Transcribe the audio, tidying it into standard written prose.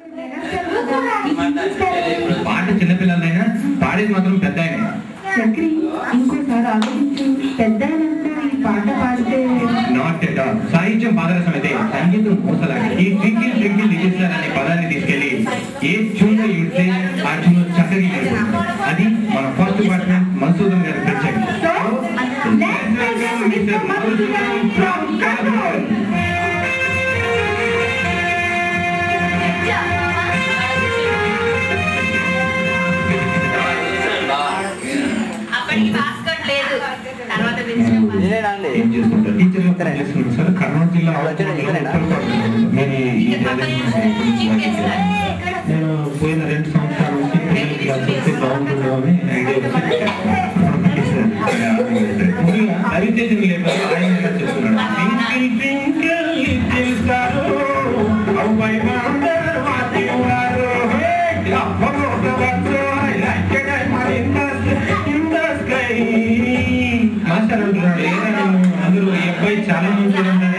పాట చిన్నపిల్లలైనా పాడేది మాత్రం పెద్ద చక్రి ఇంకోసారి ఆలోచించు. పెద్ద ఈ పాట పాడితే నాట్ ఎట్ ఆల్. సాహిత్యం పాదరసం అయితే సంగీతం పూసలాగా ఈ ట్వింకిల్ ట్వింకిల్ లిటిల్ స్టార్ అనే పదాన్ని తీసుకెళ్లి ఏ ట్యూన్లో ఇస్తే ఆ ట్యూన్ చక్కగా అది మన ఫస్ట్ డిపార్ట్మెంట్ మధుసూదన్ గారు తెచ్చారు. ఏం చేస్తుంటారు టీచర్ సార్ కర్నూలు జిల్లా నేను పోయిన 2 సంవత్సరాల నుంచి పిల్లలకి వస్తే బాగుంటుందో అని ఐడియా ముఖ్యంగా హరితేజ ఆయన చెప్తున్నాడు మాస్టర్ అంటున్నాడు ఏదైనా అందరూ ఈ అబ్బాయి చాలా మంచి